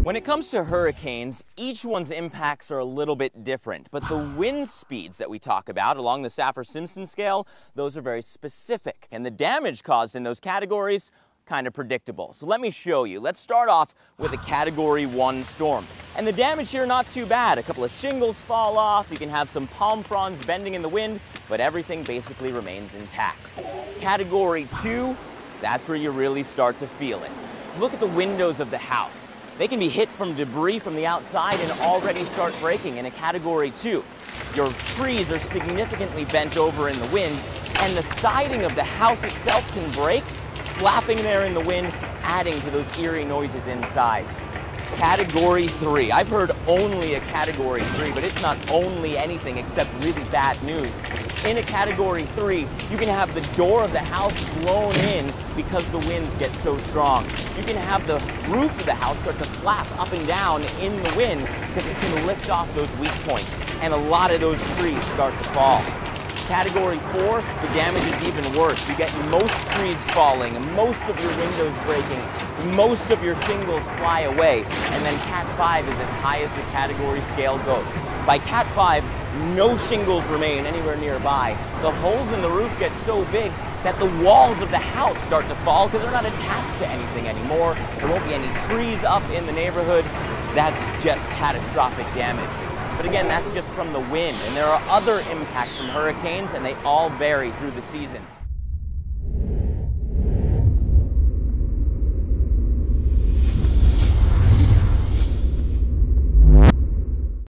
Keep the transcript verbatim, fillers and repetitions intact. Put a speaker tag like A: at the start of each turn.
A: When it comes to hurricanes, each one's impacts are a little bit different, but the wind speeds that we talk about along the Saffir-Simpson scale, those are very specific. And the damage caused in those categories, kind of predictable. So let me show you. Let's start off with a Category one storm. And the damage here, not too bad. A couple of shingles fall off, you can have some palm fronds bending in the wind, but everything basically remains intact. Category two, that's where you really start to feel it. Look at the windows of the house. They can be hit from debris from the outside and already start breaking in a Category two. Your trees are significantly bent over in the wind, and the siding of the house itself can break, flapping there in the wind, adding to those eerie noises inside. Category three. I've heard only a Category three, but it's not only anything except really bad news. In a Category three, you can have the door of the house blown in because the winds get so strong. You can have the roof of the house start to flap up and down in the wind because it can lift off those weak points, and a lot of those trees start to fall. Category four, the damage is even worse. You get most trees falling, most of your windows breaking, most of your shingles fly away, and then Cat five is as high as the category scale goes. By Cat five, no shingles remain anywhere nearby. The holes in the roof get so big that the walls of the house start to fall because they're not attached to anything anymore. There won't be any trees up in the neighborhood. That's just catastrophic damage. But again, that's just from the wind, and there are other impacts from hurricanes, and they all vary through the season.